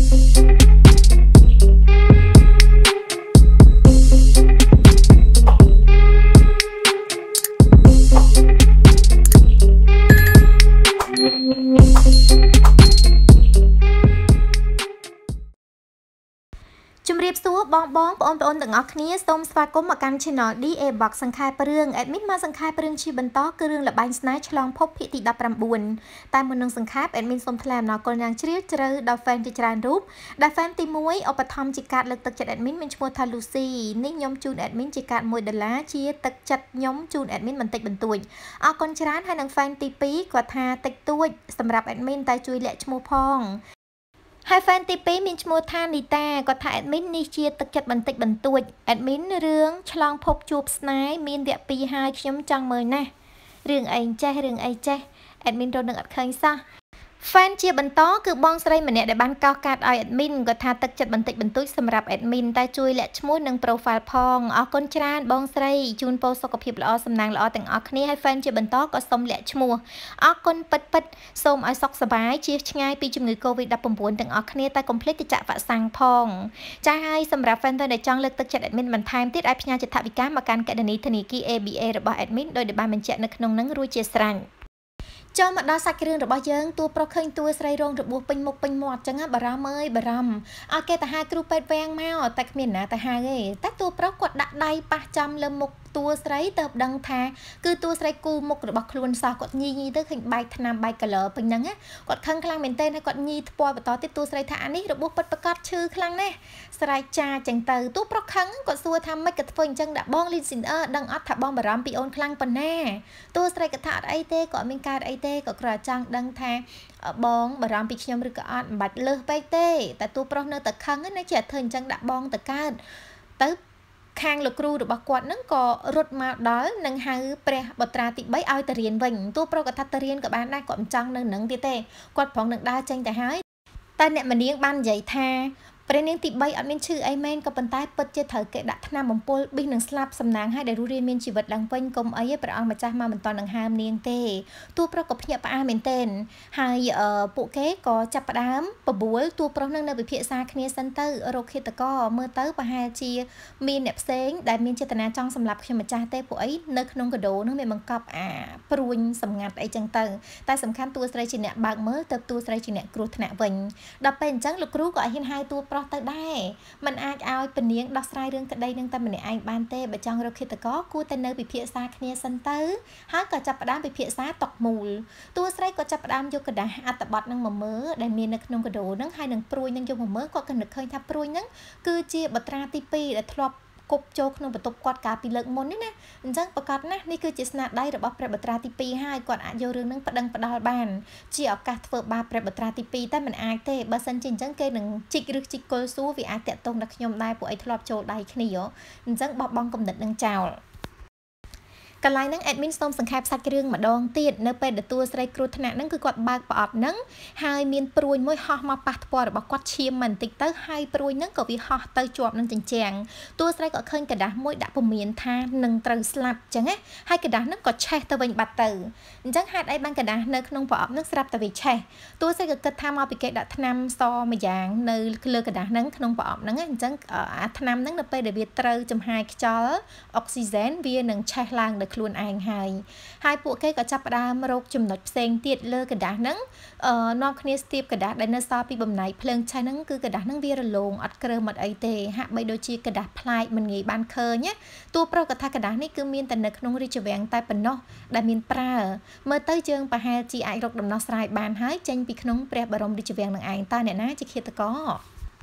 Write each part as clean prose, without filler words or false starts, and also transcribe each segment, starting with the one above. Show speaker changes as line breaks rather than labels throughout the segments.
จุ่มเรียบซัวบองบองปอนปอนต่างออกนี้ส้มสปาก้มมากันชินอดีบอกสังขายเปลืองแอดมิดมาสังขายเปลืองชีบันต้อคือเรื่องละใบสไนฉลองพบพิธีดับรำบุญแต่มันนังสังขายแอดมิดส้มแถลงนอกคนยังเชี่ยวเจอดาวแฟนจิจารรูปดาวแฟนตีมวยเอาปฐมจิการเลือกตักจัดแอดมิดเป็นชัวทาลูซี่นิยมจูนแอดมิดจิการมวยเดล่าเชียตักจัดยมจูนแอดมิดมันติดบรรทุยเอาคนชราให้นางแฟนตีปีกว่าทาติดตัวสำหรับแอดมิดแต่จุยเละชมูพองให้แฟนตีปีมินชโมทานดีตาก็ถ่ายแอดมินนิเชียตะเก็ดบันติบันตุยแอดมินเรื่องฉลองพบจูบสไนมินเดียปีหายขยมจังเมยนะเรื่องไอ้เจ้เรื่องไอ้เจ้แอดมินโดนหนึ่งอัดเคยซะแฟนเชียบันต้อคือบองสไลมันเนี่ยได้บันก้าวการไอแอดมินก็ทาตักจัดบันติบันตุยสำหรับแอดมินแต่จุยและชมูหนึ่งโปรไฟล์พองออกคนจานบองสไลจูนโปสกพิบละอสำนางละอแต่งออกนี้ให้แฟนเชียบันต้อก็สมและชมูออกคนปัดส้มไอซอกสบายเชียง่ายปีจุ่มมือโควิดดับปุ่มบนแต่งออกนี้แต่คอมเพล็กจะฝาสังพองใจให้สำหรับแฟนตัวในจังเลือกตักจัดแอดมินมันไทม์ติดไอพญาจะทับวิการมาการแกดนี้ธนิกี ABA ระบายแอดมินโดยเดบานมันจะนึกนงนั่งรู้เจสรันจอมาดาสักเรื่องระบายเยิงตัวโปรเคยตัวใส่รองระบุเป็นมุกเป็นหมวดจังบารามเอ้ยบารามอาเกตหากรูเป็ดแวงแมวแต่เมียนนะแต่หาเอ้แต่ตัวโปรกดดักใดปะจำเริ่มมุกตัวใส่เติบดังแท้คือตัวใส่กูมุกระบายคลุนสากดยีเตอร์ขึ้นใบธนามใบกระเหลอเป็นยังไงกดข้างคลางเหม็นเต้นให้กดยีปอยต่อติดตัวใส่ฐานนี้ระบุปัดประกาศชื่อคลางแน่ใส่จ่าจังเตอตัวโปรครั้งกดซัวทำไม่กระทงจังดับบองลินสินดังอัดถับบองบารามปีโอนคลางปนแน่ตัวใส่กระถาไอเต้ก็มีการไอเต้ก็กระจังดังแท้บองบารามปีขยมหรือก็อัดบัดเลือไปเต้แต่ตัวโปรเนอแต่ครั้งนั้นจะเถินจังดับบองแต่การตึ๊บข้างลูกครูหรือบกวดนั่งก็รถมาด้อยนั่งหาเปรย์บตราติใบเอาแต่เรียนวิ่งตัวโปรกทัตเรียนกับบ้านได้ก่อนจังนั่งหนังตีเต้กวดผองหนังได้จังแต่หายแต่เนี่ยมันเลี้ยงบ้านใหญ่แท้ประเด็นติดใบอันเป็นชื่อไอแมนกับปันใต้เปิดเจอเถอเกะดักธนาบมปลบินหนังสลับสำนักให้ได้รู้เรียนมีชีวิตดังเป็นกลมไอ้ประอังมาจากมาเหมือนตอนหนังฮามเนียงเตตัวประกอบเพียบอาเมนเตนให้ปุเก๋ก็จับประดามประบัวตัวประนั่งในวิเพียซาคเนียซันเตอร์โรเคตก็เมื่อเตอร์ประหารจีมีเน็บเซ้งได้มีเจตนาจ้องสำหรับขมาจากเตปุไอ้เนื้อขนมกระโดนึกเป็นมังกับปรุนสำงัดไอจังเตอร์แต่สำคัญตัวสไลจิเนะบางเมื่อเติบตัวสไลจิเนะกรุธนาวิญดับเป็นจังลูกรู้ก็เห็นให้ตัวประเตอร์ได้มันอาจเอาเป็นเลี้ยงดอกสไลเรื่องกระไดเรื่องตำแหน่งไอ้บ้านเต้บจังเราคิดแต่ก็กูแต่เนื้อไปเพียซาคเนียซันเตอร์ฮะก็จับประดามไปเพียซาตกมูลตัวสไลก็จับประดามยกกระดาษอัตบัดนั่งมาเมื่อได้มีนักนงกระโดดนั่งให้หนังปรุยนั่งยกมาเมื่อก็กันนึกเคยทับปรุยนั่งคือเจียบัตราติปีและทลบกบโจกนงประตูกอดกาปีเลิกมนนี่นะจังประกาศนะนี่คือจิตนาได้ระบบประบัตราติปีให้ก่อนอาโยเรื่องนั่งประดังประดาบานเจียกาเฟิร์บาประบัตราติปีแต่มันอายเต้บาสันจินจังเกหนึ่งจิกหรือจิกโกซูวิอาเตะตรงนักยมได้ผู้ไอทลบโจได้ขณีโยจังบอกบองกำเนิดนังเจ้ากันไลนั่งแอดมินส้มสังเกตสักเรื่องมาดองตีดเนื้อเป็ดตัวใส่กรุธนะนั่งคือกอดบากปอดนั่งไฮเมียนปรุยมวยห่อมาปัดปอดบอกกอดเชียมมันติดเตอร์ไฮปรุยนั่งก็วิห่อเตอร์จวบนั่งแจงตัวใส่ก็เคยกระดาษมวยดับผมเมียนทานั่งตรึสลับจังไงให้กระดาษนั่งก็แช่ตะวันบัดเตอร์จังหัดไอ้บางกระดาษเนื้อขนมปอดนั่งสลับตะวันแช่ตัวใส่ก็กระทำเอาไปเกะดัดทนำซอมาอย่างเนื้อเลือกระดาษนั่งขนมปอดนั่งจังทนำนั่งเนื้อไปเดี๋ยวเบียดเตอร์จำไฮจอออกซิเจนเวียนั่งแช่ลางเดือดคลุนไอไฮhai bộ cây có chắp đá mà rốt chùm nốt xanh tiệt lơ cái đá nắng nọ khné step cái đá đánh so pi bầm này phèn chai nắng cứ cái đá nắng vi lồng ọt cơ mật ấy tê hạ bay đôi chi cái đá play mình nghĩ ban khơi nhé tu pro cái thà cái đá này cứ miên tận nực nông ri chở vẹn tai phần nọ đại miên pra mơ tới chương bà hai chi ai rốt đầm nọ sai bàn hái tranh pi nông pre bà rồng ri chở vẹn nằng ai ta nè ná chỉ khi ta có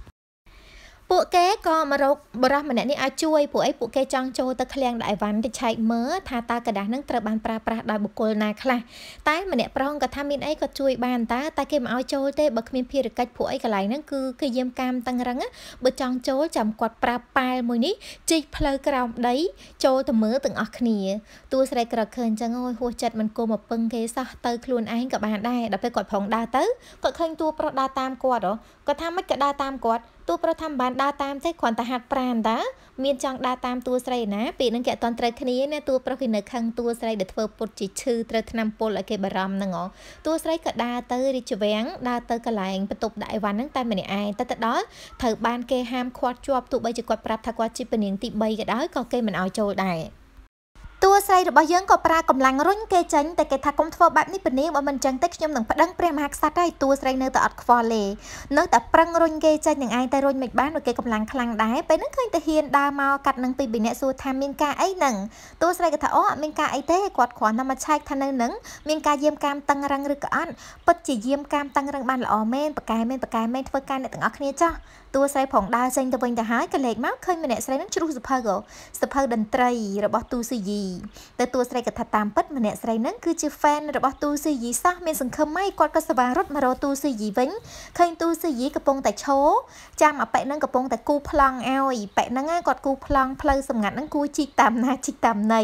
bộ kếก็มารกบรามเนี่ยนี่อาช่วยผู้ไอ้ผู้เกจังโจตะเคลียงได้วันได้ใช้เมื่อทาตากระดาษนั่งตระบานปราปราได้บุคคลนาคละแต่มันเนี่ยปรองกับทำมินไอ้ก็ช่วยบานแต่เกมเอาโจเต้บักมีพิรกัดผู้ไอ้กระไหลนั่นคือเยี่ยมกามตั้งรังอ่ะบัจังโจจำกวดปราปลายมือนี้จีเพลกราวได้โจตะมือตึงออกนี่ตัวใส่กระเคินจังโอ้ยหัวจัดมันโกมาปึงเกซ่าเตยคลุนไอ้กับบานได้ดับไปกดผงดาเตยกดเคินตัวปราดาตามกวดหรอก็ทำไม่กระดาตามกวดตัวประทำบ้านดาวตามใจขวัญตาหักปราณตามีจังดาวตามตัวใส่นะปีนั่งแกตอนไตรคณีเนี่ยตัวประกินในขังตัวใส่เดือดเฟอร์ปดจิชื่อไตรทนำปลอะไรบารมนั่งอ๋อตัวใส่ก็ดาเตอร์ดิจแหวงดาเตอร์กระไหลประตูได้วันนั่งแต่ไม่ได้แต่đóเธอบ้านเกห้ามควดจวบตัวใบจะกวาดปรับทักว่าจิเป็นอย่างติใบก็ได้ก็เกมันเอาโจได้ตัวใส่ระบายยังก็ปรากำลังรุ่นเกจังแต่เกทักคมทว่าแบบนี้เป็นนี้ว่ามันจังเต็กยมหนังพดังเปรียมหักสัตว์ได้ตัวใส่เนื้อแต่อัดควอเลเนื้อแต่ปรังรุ่นเกจังอย่างไอแต่รุ่นไม่บ้านว่าเกกำลังคลังได้ไปนั่งเคยแต่เฮียนดามากัดนังปีบินเนสูทามินกาไอหนังตัวใส่กระถอ้อมินกาไอเต้กวาดขวานนำมาใช้ทันหนังมินกาเยี่ยมกามตังรังหรือก้อนปัจจิเยี่ยมกามตังรังบ้านละอเมนปากกายเมนเพื่อการในต่างอักเนียจ้าตัวใส่ผงดาวเซนตะวันจะหายกระเล็กมากเคยมีเนใส่นั้นชูสเพอร์โกสเพอร์ดันไตรระบบตูซียีแต่ตัวใส่กระตามปัดมีเนใส่นั้นคือจีแฟนระบบตูซียีซะมีสังคมไม่กอดกสบารถมารอตูซียีวิ่งเคยตูซียีกระโปรงแต่โชจำเอาไปนั่งกระโปรงแต่กูพลังเอาอีไปนั่งง่ายกอดกูพลังเพลย์สงัดนั่งกูจิกตามนาจิกตามใน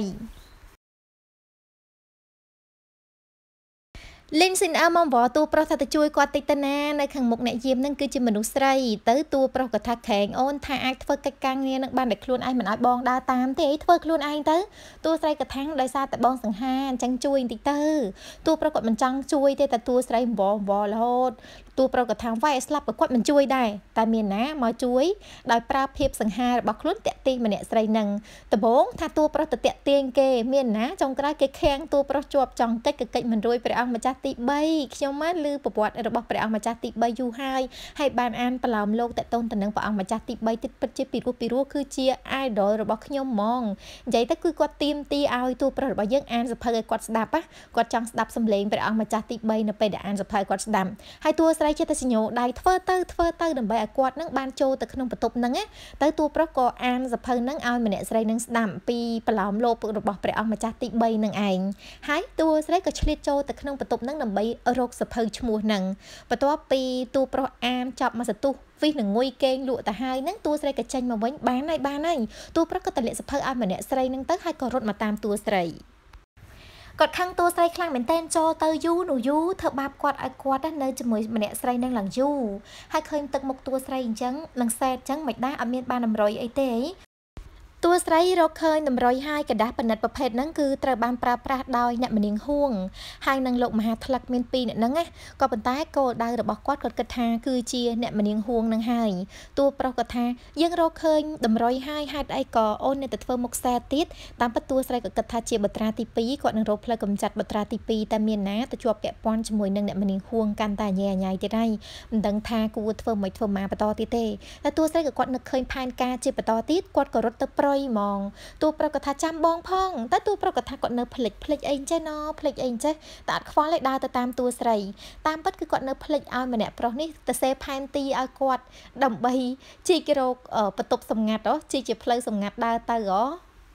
ลินสินอามองบอกตัวประทัดช่วยกวาดติตนาในขังมุกเนยยิ้มนั่นคือจิมนุษย์ไรเตอตัวประกฏทักแข็งโอนทาไอเฟิร์กกังเนี่ยนักบ้านเด็กคลุนไอเหมือนไอบองดาตามที่ไอเฟิร์กคลุนไอเตอตัวไรกระทั่งได้ซาแต่บองสังหารจังช่วยติเตอตัวประกฏมันจังช่วยแต่ตัวไรบอลโหดตัวประกฏทางไวสลับกับกวดมันช่วยได้แต่เมียนนะมาช่วยได้ปราบเพียบสังหารบักคลุนเตะตีมันเนี่ยไรนังแต่บงถ้าตัวประเตะเตียงเกเมียนนะจงกระไรแข็งตัวประจวบจังเกิดมันรวยไปเอามาจัดติใบขยมลือประวัติระบบไปเอามาจัดติใบยูให้บานอันปลอมโลกแต่ต้นแต่นังไปเอามาจัดติใบติดปัจจิปีรูคือเชียไอดอลระบบขยมมองใจแต่คือกวดตีมตีเอาตัวประระบบยังอันสะเพยกวดสดับปะกวดจังสดับสำเร็จไปเอามาจัดติใบในไปเดอันสะเพยกวดสดับให้ตัวใส่เจตสิโยได้เฟอร์เตอร์ดับใบกวดนั่งบานโจแต่ขนมประตูนั่งแต่ตัวประกอบอันสะเพยนั่งเอามาเนี่ยใส่นั่งสดับปีปลอมโลกระบบไปเอามาจัดติใบนั่งเองให้ตัวใส่ก็เฉลี่ยโจแต่ขนมประตูนั่งดับใบโรคสะเพยชัวหนังประตูปีตัวประอามจับมาสตูวิหนึ่งงวยเกงหลวแต่ให้นั่งตัวใส่กระชันมาไว้บ้านในตัวประกอบตะเละสะเพยเอามาเนี่ยใส่นั่งตั้งให้กอรถมาตามตัวใส่กดข้างตัวใส่คลางเป็นเต้นโจเตยยูหนูยูเธอบาบกวาดไอกวาดด้านเนยจะมือมันเนี่ยใส่นั่งหลังยูให้เคยตึกหมกตัวใส่จังหลังแซ่จังไม่ได้อเมียนบานนำรอยไอเต้ตัวไซร์เราเคยนำรอยให้กระดาษปนัดประเภทนั้นคือตระบานปราปราดอยเนี่ยมันยิงห่วงให้นางโลกมหาทลักเมียนปีเนี่ยนั่งไงก็เป็นใต้โกได้ระบอกกอดกระทาคือเชียเนี่ยมันยิงห่วงนางให้ตัวปรากฏทายังเราเคยนำรอยให้ไอก่อโอนในแต่เฟิร์มกแซติดตามประตูไซร์กระทาเชียบัตราติปีก่อนนางเราเพลกำจัดบัตราติปีแต่เมียนนะแต่จวบแกะป้อนจมวยนางเนี่ยมันยิงห่วงกันแต่แย่ใหญ่จะได้ดังทากูเฟิร์มไม่เฟิร์มมาปตอติเต้แต่ตัวไซร์กอดนึกเคยพานกาเชียปตอติดกอดกรถตะปรอยมองตัวประกฏจำบองพ่องแต่ตัวประกฏกดเนื้อผลิตเองใช่เนาะผลิตเองใช่ตัดคว้าเลยดาวตามตัวใส่ตามปัดคือกดเนื้อผลิตเอามาเนี่ยเพราะนี่แต่เซพันตีเอากดดำใบจีกิโลประตูสมงัดเหรอจีจะเพลิงสมงัดดาวตาเหรอ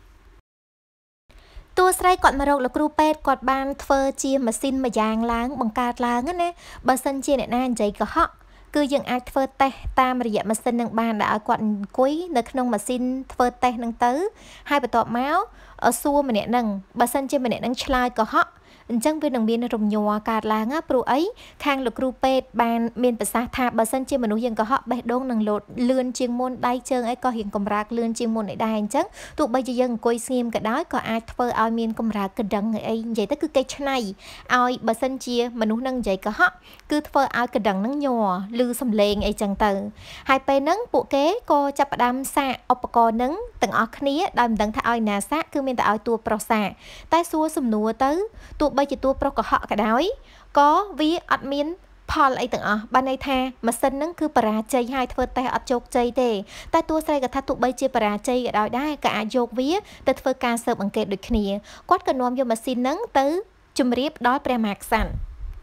ตัวใส่กอดมาเราแล้วครูเป็ดกอดบานเฟอร์เจียมาซินมายางล้างบังการล้างนั่นเองบาสันเจียเนี่ยน่าใจก็ฮะคือยังไอเฟอร์เตะตามระยะมาซินหนึ่งบานได้กอดกุ้ยในขนมมาซินเฟอร์เตะหนึ่งตื้อให้ไปต่อเมาส์ซัวมันเนี่ยหนึ่งบาสันเจียมันเนี่ยนั่งชลายก็ฮะจังเป็นหนังเบียนรมยัวการล้างปลุไอข้างหลุดครูเป็ดบานเมียนภาษาทาบาสันเจียมนุษย์ยังก็ฮะเบดงหนังโหลดเลื่อนเชียงมนได้เชิงไอก็เห็นกำรักเลื่อนเชียงมนได้จังตัวใบจะยังกุยเสียมก็ได้ก็ไอเฟอร์เอาเมียนกำรักกระดังไอใหญ่แต่คือไกชไนเอาบาสันเจียมนุษย์นั่งใหญ่ก็ฮะคือเฟอร์เอากระดังนั่งยัวลือสำเลงไอจังเตอหายไปนั่งปุเก๋ก็จับดำสะอุปกรณ์นั่งตั้งออกนี้ดำดังถ้าเอาหนาสะคือเมียนแต่เอาตัวโปรสะแต่ซัวสมนัวเตอตัวใบจะตัวโปรก็ก็ได้ก็วิอัดมินพอลไอต่างบ้านในแท้มาเส้นนั่งคือปราใจให้เธอแต่อัดโจกใจเตะแต่ตัวใส่กับทัตุใบเจปราใจก็ได้กับอาโยกวิแต่เธอการเสิร์ฟอังเกตโดยขี้กอดกันนวมโยมาซินนั่งตื้อจุ่มรีบด้อยประมาณสั่น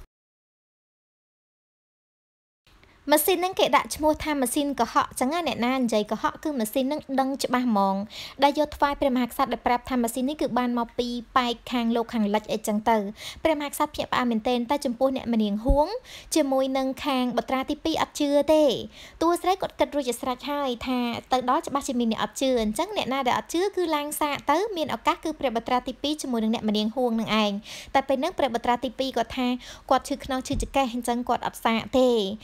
มาซินนั่งเกะดะชมัวทำมาซินก็เหาะจังงั้นเนี่ยนานใจก็เหาะคือมาซินนั่งดังจะบ้ามองได้ยศไฟประมาณสัตว์ได้ปรับทำมาซินนี่คือบานมาปีไปคางโลคางลัดไอจังเตอประมาณสัตว์เพียบอาเมนเตนใต้จมพูเนี่ยมันเนียงห่วงจมวยนั่งคางบัตราติปีอัดเชื่อเต้ตัวใส่กดกระดูจะสลัดให้ทาเตอđóจะบ้าจะมีเนี่ยอัดเชื่อจังเนี่ยน่าเดอัดเชื่อคือลางสะเตอมีนอากาศคือประบัตราติปีจมวยนั่งเนี่ยมันเนียงห่วงนั่งเองแต่เป็นนั่งประบัตราติปีก็ทากดชื่อขนองชื่อจะแก่จังกดอัดสะเต้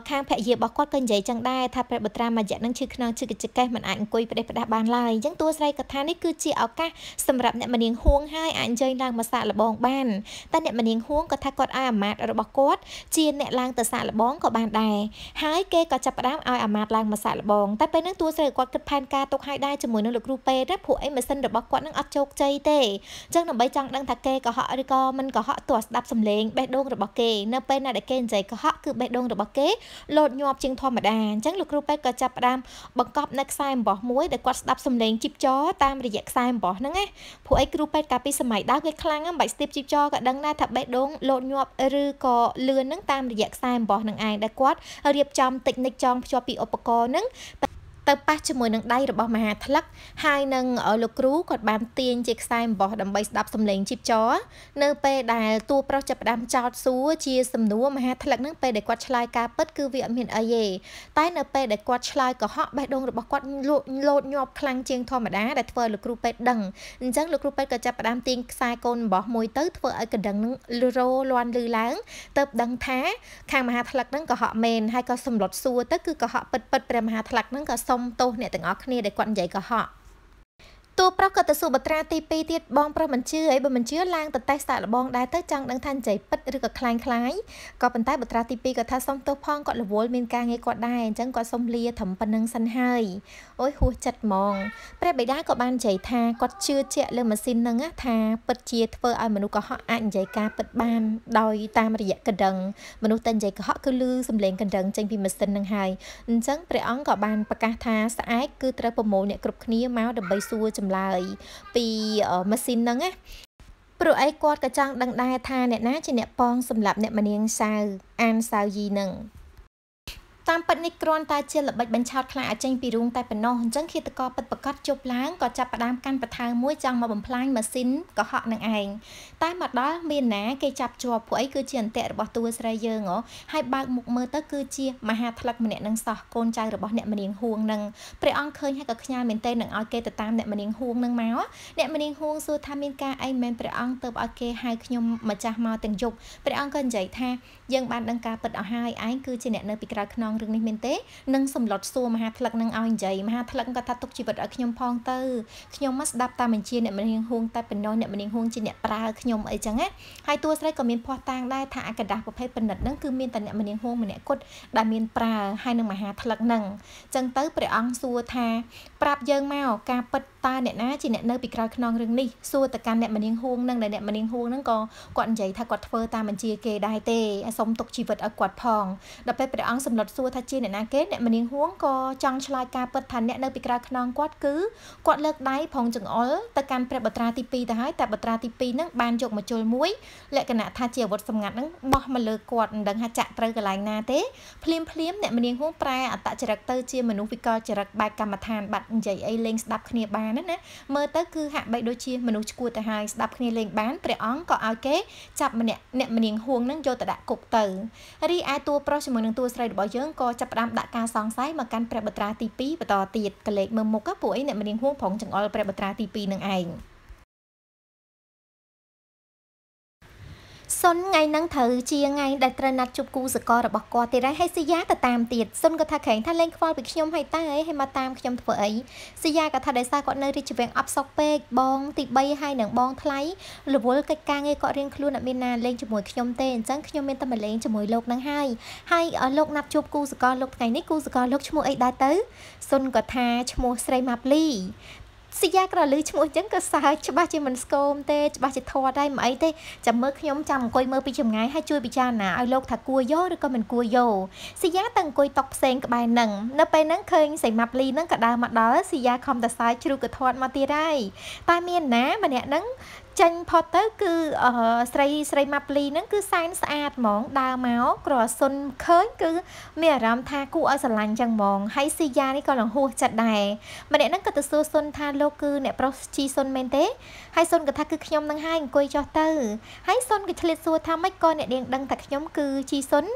ខាងភរិយារបស់គាត់ក៏និយាយចឹងដែរថាព្រះបុត្រាមយៈនឹងឈឺខ្នងឈឺកញ្ចកេះមិនអាចអង្គុយផ្ដេសផ្ដាស់បានឡើយអញ្ចឹងតួស្រីក៏ថានេះគឺជាឱកាសសម្រាប់អ្នកមនាងហួងហើយអាចអញ្ជើញឡើងមកសាកល្បងបានតែអ្នកមនាងហួងក៏ថាគាត់ឲ្យអាមាត្យរបស់គាត់ជាអ្នកឡើងទៅសាកល្បងក៏បានដែរហើយគេក៏ចាប់ផ្ដើមឲ្យអាមាត្យឡើងមកសាកល្បងតែពេលហ្នឹងតួស្រីគាត់គិតផែនការទុកឲ្យដែរជាមួយនឹងលោកគ្រូពេទ្យណាព្រោះអីម៉ាស៊ីនរបស់គាត់នឹងអត់ជោគជ័យទេអញ្ចឹងដើម្បីចង់ដឹងថាគេកុហកឬក៏មិនកុហកទោះស្ដាប់សំឡេងបេះដូងរបស់គេនៅពេលណាដែលគេនិយាយកុហកគឺបេះដូងរបស់គេលោតញាប់ជាងធម្មតាអញ្ចឹងលោកគ្រូពេទ្យក៏ចាប់ផ្ដើមបង្កប់នៅខ្សែអំបោះមួយដែលគាត់ស្ដាប់សំឡេងជីបចរតាមរយៈខ្សែអំបោះហ្នឹងណាព្រោះអីគ្រូពេទ្យកាលពីសម័យដើមគេខ្លាំងណាស់មិនបាច់ស្ទាបជីបចរក៏ដឹងដែរថាបេះដូងលោតញាប់ឬក៏លឿនហ្នឹងតាមរយៈខ្សែអំបោះហ្នឹងឯងដែលគាត់រៀបចំតិចនិចចងភ្ជាប់ពីឧបករណ៍ហ្នឹងទៅប៉ះជាមួយនឹងដៃរបស់មហាថ្លឹកហើយនឹងលោកគ្រូគាត់បានទាញជាខ្សែអំបោះដើម្បីស្ដាប់សំឡេងជីបចរនៅពេលដែលតួប្រុសចាប់ផ្ដើមចោតសួរជាសំណួរមហាថ្លឹកហ្នឹងពេលដែលគាត់ឆ្លើយការពិតគឺវាអត់មានអីទេតែនៅពេលដែលគាត់ឆ្លើយកុហកបេះដូងរបស់គាត់លោតញាប់ខ្លាំងជាងធម្មតាដែលធ្វើឲ្យលោកគ្រូពេទ្យដឹងអញ្ចឹងលោកគ្រូពេទ្យក៏ចាប់ផ្ដើមទាញខ្សែកូនអំបោះមួយទៅធ្វើឲ្យកណ្ដឹងហ្នឹងរលាន់លឺឡើងទៅដឹងថាខាងមហាថ្លឹកហ្នឹងកុហកមែនហើយក៏សម្លុតសួរទៅគឺកុហកពិតព្រះមហាថ្លឹកហ្នឹងក៏សុំទោសអ្នកទាំងអស់គ្នាដែលគាត់និយាយកុហកតួប្រុសក៏ទៅសួរបុត្រាទី2ទៀតបងប្រុសមិនជឿអីបើមិនជឿឡើងទៅតេស្តសាកល្បងដែរទៅចង់ដឹងថានិយាយពិតឬក៏ខ្លាំងក៏ប៉ុន្តែបុត្រាទី2ក៏ថាសុំទោសផងគាត់រវល់មានការងារគាត់ដែរអញ្ចឹងគាត់សុំលាត្រឹមប៉ុណ្្នឹងសិនហើយអូយហួសចិត្តហ្មងព្រះបិតាក៏បាននិយាយថាគាត់ជឿជាក់លើម៉ាស៊ីនហ្នឹងថាពិតជាធ្វើឲ្យមនុស្សកុហកអាចនិយាយការពិតបានដោយតាមរយៈកណ្ដឹងមនុស្សតែនិយាយកុហកគឺឮសំឡេងកណ្ដឹងចេញពីម៉ាស៊ីនហ្នឹងហើយអញ្ចឹងព្រះអង្គក៏បានប្រកាសថាស្អែកគឺត្រូវប្រមូលអ្នកគ្រប់គ្នាមកដើម្បីសួរចម្លើយពីម៉ាស៊ីនហ្នឹងណាព្រោះអីគាត់ក៏ចង់ដឹងដែរថាអ្នកណាជាអ្នកប៉ងសម្រាប់អ្នកមនាងសាវអានសាវយីហ្នឹងតាមពិតនេះគ្រាន់តែជាល្បិចបញ្ឆោតខ្លាចឲ្យចេញពីរូងតែប៉ុណ្ណោះអញ្ចឹងឃាតករពិតប្រាកដជប់ឡើងក៏ចាប់ផ្ដើមកាន់បន្ថៅមួយចង់មកបំផ្លាញម៉ាស៊ីនកុហកនឹងឯងតែមកដល់មានណាគេចាប់ជាប់ពួកអីគឺជាអន្ទាក់របស់តួស្រីយើងហើយបើកមុខមើលទៅគឺជាមហាថ្លឹកម្នាក់នឹងសោះកូនចៅរបស់អ្នកមនាងហួងនឹងព្រះអង្គឃើញហើយក៏ខ្ញាល់មែនទែននឹងឲ្យគេទៅតាមអ្នកមនាងហួងនឹងមកអ្នកមនាងហួងសួរថាមានការអីមែនព្រះអង្គទៅឲ្យគេហៅខ្ញុំម្ចាស់មកទាំងយប់ព្រះអង្គក៏និយាយថាយើងបានដឹងការពិតអស់ហើយឯងគឺជាអ្នកនៅពីក្រៅខ្នងរឿងនេះមែនទេនឹងសម្លុតសួរមហាថ្លឹកនឹងឲ្យនិយាយមហាថ្លឹកក៏ថាទុកជីវិតឲ្យខ្ញុំផងទៅខ្ញុំមកស្ដាប់តាមបញ្ជាអ្នកមនាងហួងតែប៉ុណ្ណោះអ្នកមនាងហួងជាអ្នកប្រើខ្ញុំអីចឹងណាហើយតួស្រីក៏មានភ័ស្តុតាងដែរថាអាកដាស់ប្រភេទបណ្ឌិតហ្នឹងគឺមានតែអ្នកមនាងហួងម្នាក់គត់ដែលមានប្រើហើយនឹងមហាថ្លឹកហ្នឹងចឹងទៅព្រះអង្គសួរថាប្រាប់យើងមកការពិតតើអ្នកណាជាអ្នកនៅពីក្រោយខ្នងរឿងនេះសួរទៅកាន់អ្នកមនាងហួងហ្នឹងដែលអ្នកមនាងហួងហ្នឹងក៏គាត់និយាយថាគាត់ធ្វើតាមបញ្ជាគេដែរទេឲ្យសុំទុកជីវិតឲ្យគាត់ផងដល់ពេលព្រះអង្គសម្លុតសួរថាជាអ្នកណាគេអ្នកមនាងហួងក៏ចង់ឆ្លើយការពិតថាអ្នកនៅពីក្រោយខ្នងគាត់គឺគាត់លើកដៃផងចង្អុលទៅកាន់ព្រះបុត្រាទី2ទៅហើយតែបុត្រាទី2ហ្នឹងបានយកមកជុលមួយលក្ខណៈថាជាអាវុធសម្ងាត់ហ្នឹងបោះមកលើគាត់មិនដឹងថាចាក់ត្រូវកន្លែងណាទេភ្លាមអ្នកមនាងហួងប្រែអត្តចរិតទៅជាមនុស្សវិកលចរិតបែបកម្មដ្ឋានបាត់និយាយអីលេងស្ដាប់គ្នាបានណាមើលទៅគឺហាក់បីដូចជាមនុស្សឈួតទៅហើយស្ដាប់គ្នាលេងបានព្រះអង្គក៏ឲ្យគេចាប់ម្នាក់អ្នកមនាងហួងហ្នឹងយកទៅដាក់គុកទៅរីឯតួប្រុសជាមួយនឹងតួស្រីរបស់យើងក៏ចាប់ផ្ដើមដាក់ការសង្ស័យមកកាន់ព្រះបុត្រាទី2បន្តទៀតកលេចមើលមុខពួកអីអ្នកមនាងហួងប្រងចង្អុលព្រះបុត្រាទី2នឹងឯងសុនថ្ងៃហ្នឹងត្រូវជាថ្ងៃដែលត្រូវណាត់ជួបគូសកលរបស់គាត់ទៀតហើយស៊ីយ៉ាទៅតាមទៀតសុនក៏ថាក្រែងថាលេងខ្វល់ពីខ្ញុំហើយតើឲ្យមកតាមខ្ញុំធ្វើអីស៊ីយ៉ាក៏ថាដោយសារគាត់នៅរាជវាំងអបសុកពេកបងទី3ហើយនឹងបងថ្លៃរវល់កិច្ចការងារគាត់រៀងខ្លួនអត់មានណាលេងជាមួយខ្ញុំទេអញ្ចឹងខ្ញុំមានតែមកលេងជាមួយលោកហ្នឹងហើយលោកណាត់ជួបគូសកលលោកថ្ងៃនេះគូសកលលោកឈ្មោះអីដែរទៅសុនក៏ថាឈ្មោះស្រីម៉ាប់លីស៊ីយ៉ាក្រលឺឈ្មោះអញ្ចឹងក៏សើចច្បាស់ជាមិនស្គមទេច្បាស់ជាធាត់ដែរមិនអីទេចាំមើលខ្ញុំចាំអង្គុយមើលពីចម្ងាយហើយជួយពិចារណាឲ្យលោកថាគួរយកឬក៏មិនគួរយកស៊ីយ៉ាតែអង្គុយតុកផ្សេងក្បែរនឹងនៅពេលហ្នឹងឃើញសៃម៉ាប់លីហ្នឹងក៏ដើរមកដល់ស៊ីយ៉ាខំតសើចជ្រូកក៏ធាត់មកទៀតហើយតែមានណាម្នាក់ហ្នឹងចេញផុតទៅគឺស្រីម៉ាប់លីហ្នឹងគឺសែនស្អាតហ្មងដើរមកក្រសុនឃើញគឺមានអារម្មណ៍ថាគួរឲ្យស្រឡាញ់ចឹងហ្មងហើយស៊ីយ៉ានេះក៏លង្ហួសចិត្តដែរម្នាក់ហ្នឹងក៏ទៅសួរសុនថាលោកគឺអ្នកប្រុសជីសុនមែនទេហើយសុនក៏ថាគឺខ្ញុំនឹងហើយអង្គុយចុះទៅហើយសុនក៏ឆ្លៀតសួរថាម៉េចក៏អ្នកនាងដឹងថាខ្ញុំគឺជីសុន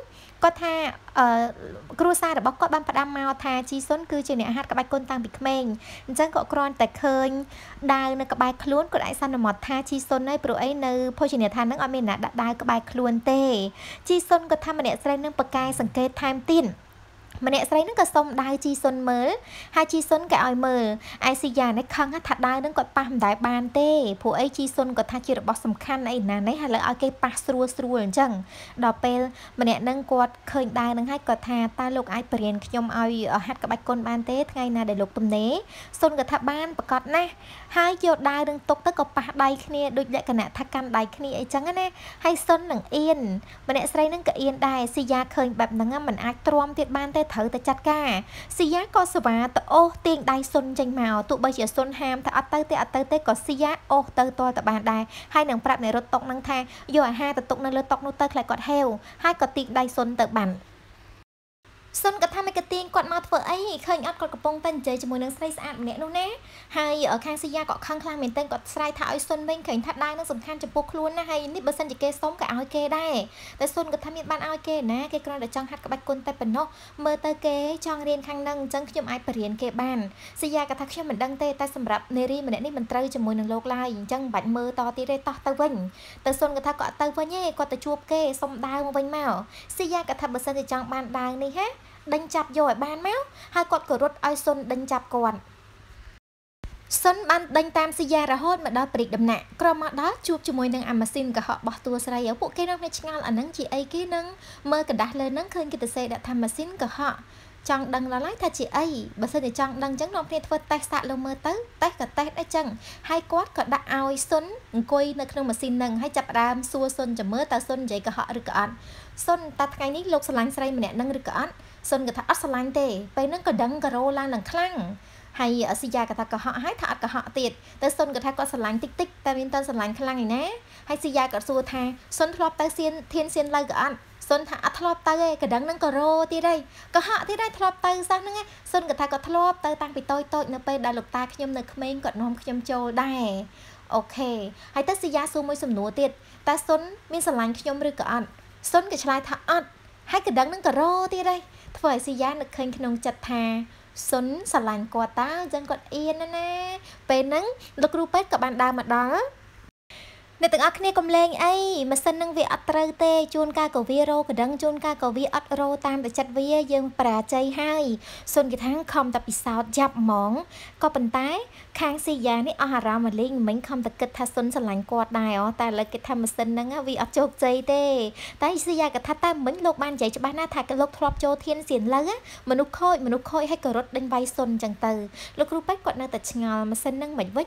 គាត់ថាគ្រួសាររបស់គាត់បានផ្ដាំមកថាជីសុនគឺជាអ្នកហាត់ក្បាច់គុនតាំងពីក្មេងអញ្ចឹងគាត់គ្រាន់តែឃើញដាវនៅក្បែរខ្លួនគាត់អាចសន្មតថាជីសុនហើយព្រោះអីនៅភោជនីយដ្ឋានហ្នឹងអត់មានអ្នកដាក់ដាវក្បែរខ្លួនទេជីសុនគាត់ថាម្នាក់ស្រីនឹងប្រកែសង្កេតថែមទៀតម្នាក់ស្រីហ្នឹងក៏សុំដាវជីសុនមើលហើយជីសុនក៏ឲ្យមើលឯស៊ីយ៉ានេះខឹងថាដាវហ្នឹងគាត់ប៉ះមិនដែរបានទេព្រោះអីជីសុនគាត់ថាជារបស់សំខាន់អីណានេះហើយលើឲ្យគេប៉ះស្រួលអញ្ចឹងដល់ពេលម្នាក់ហ្នឹងគាត់ឃើញដាវហ្នឹងហើយគាត់ថាតើលោកអាចបរៀនខ្ញុំឲ្យហាត់ក្បាច់គុនបានទេថ្ងៃណាដែលលោកទំនេរសុនគាត់ថាបានប្រកាសណាស់ហើយយកដាវនឹងទុកទៅក៏ប៉ះដៃគ្នាដូចលក្ខណៈថាកាន់ដៃគ្នាអីចឹងណាហើយសុននឹងអៀនម្នាក់ស្រីហ្នឹងក៏អៀនដែរស៊ីយ៉ាឃើញបែបហ្នឹងមិនអាចទ្រាំទៀតបានទេត្រូវតែចាត់ការស៊ីយ៉ាក៏សវ៉ាទៅអូសទាញដៃសុនចេញមកទោះបីជាសុនហាមថាអត់ទៅទេក៏ស៊ីយ៉ាអូសទៅតតែបានដែរហើយនឹងប្រាប់អ្នករត់តុកហ្នឹងថាយកអាហារទៅទុកនៅលើតុកនោះទៅខ្លាចគាត់ហេវហើយក៏ទាញដៃសុនទៅបានសុនគាត់ថាមិនក៏ទាញគាត់មកធ្វើអីឃើញអត់គាត់កំពុងតែនិយាយជាមួយនឹងស្រីស្អាតម្នាក់នោះណាហើយខាងស៊ីយ៉ាក៏ខឹងខ្លាំងមែនទែនគាត់ស្រែកថាឲ្យសុនវិញឃើញថាដាវនឹងសំខាន់ចំពោះខ្លួនណាហើយនេះបើសិនជាគេសុំក៏ឲ្យគេដែរតែសុនគាត់ថាមានបានឲ្យគេណាគេគ្រាន់តែចង់ហាត់ក្បាច់គុនតែប៉ុណ្ណោះមើលទៅគេចង់រៀនខាងហ្នឹងអញ្ចឹងខ្ញុំអាចបរៀនគេបានស៊ីយ៉ាគាត់ថាខ្ញុំមិនដឹងទេតែសម្រាប់នារីម្នាក់នេះមិនត្រូវជាមួយនឹងលោកឡើយអញ្ចឹងមិនបាច់មើលតទៀតទេតោះទៅវិញតែសុនគាត់ថាគាត់ទៅវិញទេគាត់ទៅជួបគេសុំដាវមកវិញមកស៊ីយ៉ាគាត់ថាបើសិនជាចង់បានដាវនេះហ៎ដេញចាប់យកឲ្យបានមកហើយគាត់ក៏រត់ឲ្យសុនដេញចាប់គាត់សុនបានដេញតាមស៊ីយ៉ារហូតមកដល់ព្រិចដំណាក់ក្រមកដល់ជួបជាមួយនឹងអាម៉ាស៊ីនកុហករបស់តួស្រីពួកគេនៅឆ្ងល់អានឹងជាអីគេនឹងមើលกระดาษលើនឹងឃើញគេទៅសេដាក់ថាម៉ាស៊ីនកុហកចង់ដឹងឡើយថាជាអីបើសិនជាចង់ដឹងអញ្ចឹងនាំគ្នាធ្វើតេស្តសាកលើមើលទៅតេស្តក៏តេស្តអញ្ចឹងហើយគាត់ក៏ដាក់ឲ្យសុនអង្គុយនៅក្នុងម៉ាស៊ីនហ្នឹងហើយចាប់ផ្ដើមសួរសុនចាំមើលតើសុននិយាយកុហកឬក៏អត់សុនតើថ្ងៃនេះលោកស្រឡាញ់ស្រីម្នាក់ហ្នឹងឬក៏អត់សុនក៏ថាអត់ស្រឡាញ់ទេពេលហ្នឹងក៏ដឹងក៏រោឡើងឡើងខ្លាំងហើយស៊ីយ៉ាក៏ថាកុហកហើយថាអត់កុហកទៀតតែសុនក៏ថាគាត់ស្រឡាញ់តិចតែមានតែស្រឡាញ់ខ្លាំងឯណាហើយស៊ីយ៉ាក៏សួរថាសុនធ្លាប់ទៅធានសៀនលើក៏អត់សុនថាអត់ធ្លាប់ទៅទេក៏ដឹងនឹងក៏រោទៀតហើយកុហកទៀតហើយធ្លាប់ទៅសោះហ្នឹងសុនក៏ថាគាត់ធ្លាប់ទៅតាំងពីតូចនៅពេលដែលលោកតាខ្ញុំនៅក្មេងគាត់នាំខ្ញុំចូលដែរអូខេហើយទៅស៊ីយ៉ាសួរមួយសំណួរទៀតតើសុនមានស្រឡាញ់ខ្ញុំឬក៏អត់សុនក៏ឆ្លើយថាអត់ហើយក៏ដឹងនឹងក៏រោទៀតហើយធ្វើឲ្យស៊ីយ៉ានឹកឃើញក្នុងចិត្តថាសុនស្រឡាញ់គាត់តើអញ្ចឹងគាត់អៀនណាពេលហ្នឹងលោកគ្រូពេទ្យក៏បានដើរមកដល់អ្នកទាំងអស់គ្នាកុំលេងអីម៉ាស៊ីននឹងវាអត់ត្រូវទេជួនកាលក៏វារោក៏ដឹងជួនកាលក៏វាអត់រោតាមតែចិត្តវាយើងបរាជ័យហើយសុនគេថាខំតែពិសោធន៍ចាប់ហ្មងក៏ប៉ុន្តែខាងស៊ីយ៉ានេះអស់អារម្មណ៍មកលេងមិញខំតែគិតថាសុនស្រឡាញ់គាត់ដែរតែឥឡូវគេថាម៉ាស៊ីនហ្នឹងវាអត់ជោគជ័យទេតែស៊ីយ៉ាក៏ថាតែមិញលោកបាននិយាយច្បាស់ណាស់ថាលោកធ្លាប់ចូលធានសៀនលើមនុស្សខូចឲ្យក៏រត់ដេញវាយសុនអញ្ចឹងទៅលោកគ្រូពេទ្យគាត់នៅតែឆ្ងល់ម៉ាស៊ីនហ្នឹងមិនវិញ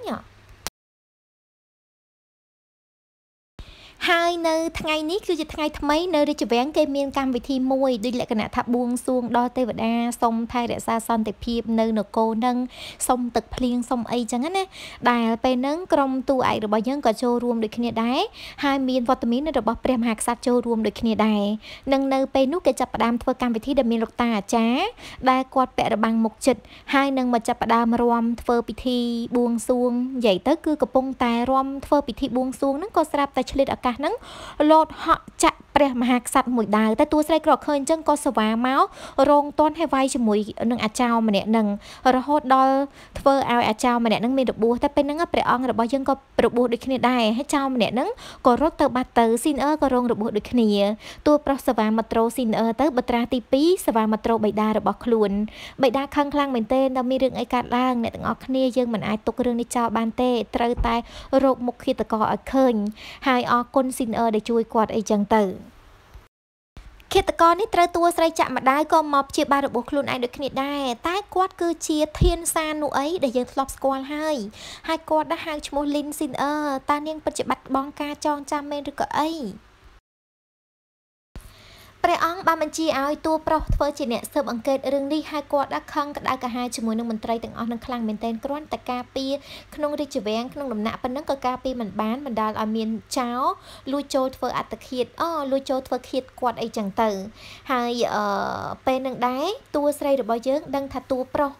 ហើយនៅថ្ងៃនេះគឺជាថ្ងៃថ្មីនៅរាជវាំងគេមានកម្មវិធីមួយដូចលក្ខណៈថាបួងសួងដល់ទេវតាសុំថែរក្សាសន្តិភាពនៅនគរនឹងសុំទឹកភ្លៀងសុំអីចឹងណាដែលពេលហ្នឹងក្រុមទូឯករបស់យើងក៏ចូលរួមដូចគ្នាដែរហើយមានវត្តមានរបស់ព្រះមហាក្សត្រចូលរួមដូចគ្នាដែរនឹងនៅពេលនោះគេចាប់ផ្ដើមធ្វើកម្មវិធីដែលមានលោកតាអាចារ្យដែលគាត់ពាក់របាំងមុខចិត្តហើយនឹងមកចាប់ផ្ដើមរាំធ្វើពិធីបួងសួងនិយាយទៅគឺកំពុងតែរាំធ្វើពិធីបួងសួងហ្នឹងក៏ស្រាប់តែឆ្លៀតឱកាសហ្នឹងលោតហក់ចាក់ព្រះមហាក្សត្រមួយដាវតែតួស្រីក៏ឃើញអញ្ចឹងក៏សវ៉ាមករងតន់ឲ្យវាយជាមួយនឹងអាចោរម្នាក់នឹងរហូតដល់ធ្វើឲ្យអាចោរម្នាក់នឹងមានរបួសតែពេលហ្នឹងព្រះអង្គរបស់យើងក៏របួសដូចគ្នាដែរហើយចោរម្នាក់នឹងក៏រត់ទៅបាត់ទៅស៊ីនអឺក៏រងរបួសដូចគ្នាតួប្រុសសវ៉ាមកត្រូស៊ីនអឺទៅបត្រាទី2សវ៉ាមកត្រូបិតារបស់ខ្លួនបិតាខឹងខ្លាំងមែនទែនដល់មានរឿងអីកើតឡើងអ្នកទាំងអស់គ្នាយើងមិនអាចទុករឿងនេះចោលបានទេត្រូវតែរកមុខឃាតករឲ្យឃើញហើយអរគុណស៊ីនអឺដែលជួយគាត់អីចឹងទៅឃាតករនេះត្រូវតួស្រីចាក់ម្ដាយក៏មកព្យាបាលរបួសខ្លួនឯងដូចគ្នាដែរតែគាត់គឺជាធានសានោះអីដែលយើងធ្លាប់ស្គាល់ហើយគាត់đãហៅឈ្មោះលីនស៊ីនអឺតើនាងពិតជាបាត់បង់ការចងចាំមែនឬក៏អីព្រះអង្គបានបញ្ជាឲ្យតួប្រុសធ្វើជាអ្នកស៊ើបអង្កេតរឿងនេះហើយគាត់đãខឹងក្តៅក្រហាយជាមួយនឹងមន្ត្រីទាំងអស់នឹងខ្លាំងមែនទែនគ្រាន់តែការពារក្នុងរាជវាំងក្នុងដំណាក់ប៉ុណ្ណឹងក៏ការពារមិនបានបណ្ដាលឲ្យមានចោរលួចចូលធ្វើអត្តឃាតលួចចូលធ្វើឃាតគាត់អីចឹងទៅហើយពេលនឹងដែរតួស្រីរបស់យើងដឹងថាតួប្រុស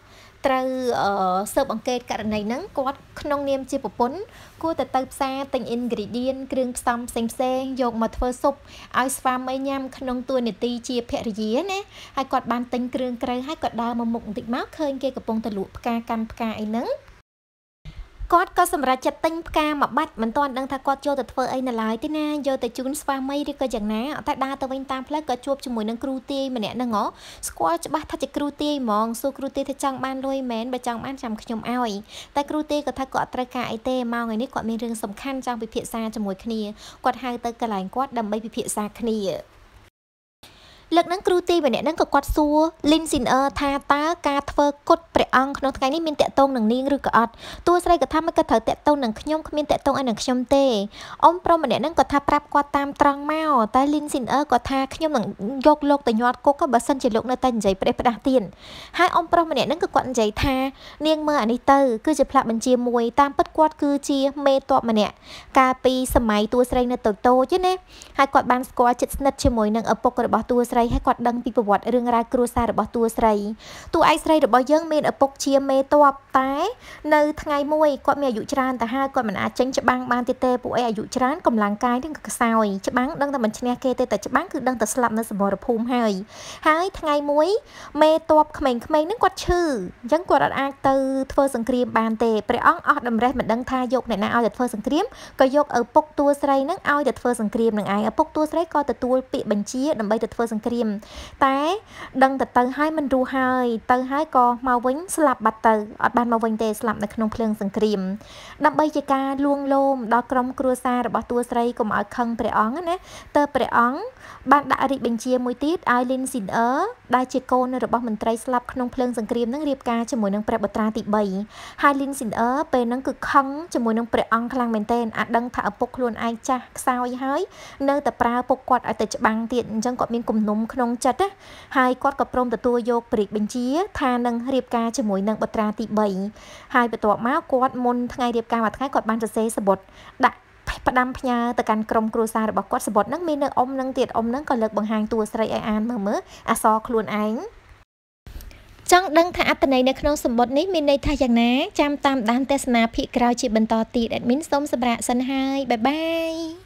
ត្រូវស៊ើបអង្កេតករណីហ្នឹងគាត់ក្នុងនាមជាប្រពន្ធគួរតែទៅផ្សារទិញ ingredient គ្រឿងផ្សំផ្សេងៗយកមកធ្វើស៊ុបឲ្យស្វាមីញ៉ាំក្នុងតួនាទីជាភរិយាណាហើយគាត់បានទិញគ្រឿងក្រៅហើយគាត់ដើរមកមុខបន្តិចមកឃើញគេកំពុងតែលក់ផ្កាកាន់ផ្កាអីហ្នឹងគាត់ក៏សម្រេចចិត្តទិញផ្កាមួយបាច់មិនទាន់ដឹងថាគាត់យកទៅធ្វើអីនៅឡើយទេណាយកទៅជូនស្វាមីឬក៏យ៉ាងណាតែដើរទៅវិញតាមផ្លូវក៏ជួបជាមួយនឹងគ្រូទាយម្នាក់ហ្នឹងស្គាល់ច្បាស់ថាជាគ្រូទាយហ្មងសួរគ្រូទាយថាចង់បានលុយមែនបើចង់បានចាំខ្ញុំឲ្យតែគ្រូទាយក៏ថាគាត់អត់ត្រូវការអីទេមកថ្ងៃនេះគាត់មានរឿងសំខាន់ចង់ពិភាក្សាជាមួយគ្នាគាត់ហៅទៅកន្លែងគាត់ដើម្បីពិភាក្សាគ្នាលើកនឹងគ្រូទីម្នាក់ហ្នឹងក៏គាត់សួរ Lin Sin ថាតើការធ្វើគុតព្រះអង្គក្នុងថ្ងៃនេះមានតាក់ទងនឹងនាងឬក៏អត់តួស្រីក៏ថាមិនក៏ត្រូវតាក់ទងនឹងខ្ញុំគ្មានតាក់ទងអីនឹងខ្ញុំទេអ៊ំប្រុសម្នាក់ហ្នឹងក៏ថាប្រាប់គាត់តាមត្រង់មកតែ Lin Sin ក៏ថាខ្ញុំនឹងយកលោកទៅញាត់គុកបើសិនជាលោកនៅតែនិយាយផ្ដេសផ្ដាស់ទៀតហើយអ៊ំប្រុសម្នាក់ហ្នឹងក៏គាត់និយាយថានាងមើលអានេះទៅគឺជាផ្លាកបញ្ជាមួយតាមពិតគាត់គឺជាមេតបម្នាក់កាលពីសម័យតួស្រីនៅតូចៗណាហើយគាត់បានស្គាល់ចិត្តស្និទ្ធជាមួយនឹងឪពុករបស់តួស្រីហើយគាត់ដឹងពីប្រវត្តិរឿងរ៉ាវគ្រួសាររបស់តួស្រីតួឯកស្រីរបស់យើងមានឪពុកជាមេតបតែនៅថ្ងៃមួយគាត់មានអាយុច្រើនទៅហើយគាត់មិនអាចចេញច្បាំងបានទៀតទេពួកឯងអាយុច្រើនកម្លាំងកាយនឹងខ្សោយច្បាំងដឹងតែមិនឈ្នះគេទេតែច្បាំងគឺដឹងតែស្លាប់នៅសមរភូមិហើយថ្ងៃមួយមេតបក្មេងៗនឹងគាត់ឈឺអញ្ចឹងគាត់អាចទៅធ្វើសង្គ្រាមបានទេព្រះអង្គអស់តម្រេះមិនដឹងថាយកអ្នកណាឲ្យទៅធ្វើសង្គ្រាមក៏យកឪពុកតួស្រីនឹងឲ្យទៅធ្វើសង្គ្រាមនឹងឯងឪពុកតួស្រីក៏ទទួលពាក្យបញ្ជាដើម្បីទៅធ្វើសង្គ្រាមតែដឹងទៅហើយមិនរស់ហើយទៅហើយក៏មកវិញស្លាប់បាត់ទៅអត់បានមកវិញទេស្លាប់នៅក្នុងភ្លើងសង្គ្រាមដើម្បីជាការលួងលោមដល់ក្រុមគ្រួសាររបស់តួស្រីកុំឲ្យខឹងព្រះអង្គណាតើព្រះអង្គបានដាក់រាជបញ្ជាមួយទៀតឲ្យ Lin Sin ដែលជាកូនរបស់មន្ត្រីស្លាប់ក្នុងភ្លើងសង្គ្រាមនឹងរៀបការជាមួយនឹងព្រះបុត្រាទី3ហើយ Lin Sin ពេលហ្នឹងគឺខឹងជាមួយនឹងព្រះអង្គខ្លាំងមែនទែនអាចដឹងថាឪពុកខ្លួនឯងចាស់ខ្សោយហើយនៅតែប្រើពុកគាត់ឲ្យទៅច្បាំងទៀតអញ្ចឹងគាត់មានគំនុំក្នុងចិត្តណាហើយគាត់ក៏ព្រមទទួលយកព្រះរាជបញ្ជាថានឹងរៀបការជាមួយនឹងបុត្រាទី3ហើយបន្ទាប់មកគាត់មុនថ្ងៃរៀបការមួយថ្ងៃគាត់បានសរសេរសបុតដាក់ផ្ដាំផ្ញើទៅកាន់ក្រុមគ្រួសាររបស់គាត់សបុតហ្នឹងមាននៅអ៊ំហ្នឹងទៀតអ៊ំហ្នឹងក៏លើកបង្ហាញតួស្រីឲ្យអានមើលអក្សរខ្លួនឯងចង់ដឹងថាអត្ថន័យនៅក្នុងសម្បត្តិនេះមានន័យថាយ៉ាងណាចាំតាមដានទស្សនាភាគក្រោយជាបន្តទៀត admin សូមសម្រាប់សិនហើយបាយបាយ